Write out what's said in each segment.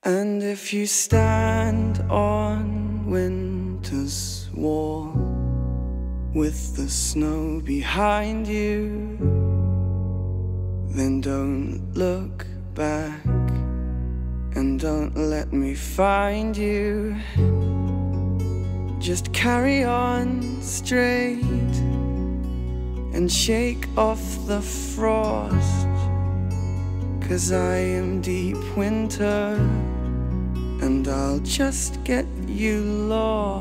And if you stand on winter's wall with the snow behind you, then don't look back and don't let me find you. Just carry on straight and shake off the frost, 'cause I am deep winter and I'll just get you lost.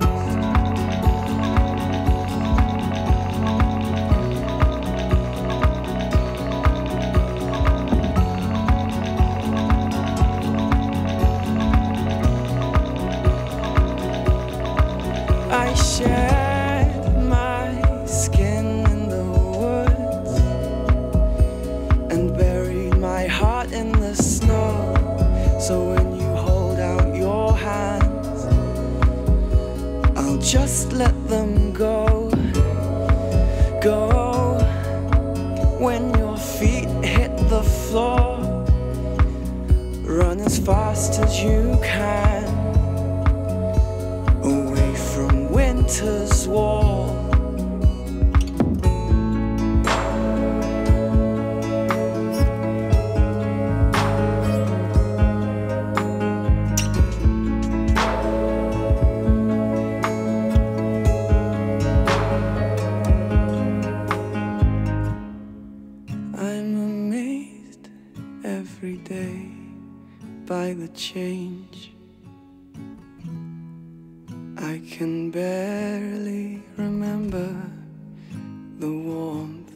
I shed my skin in the woods and buried my heart in the snow. So when you hold out your hands, I'll just let them go. Go. When your feet hit the floor, run as fast as you can, away from winter's wall. I'm amazed every day by the change. I can barely remember the warmth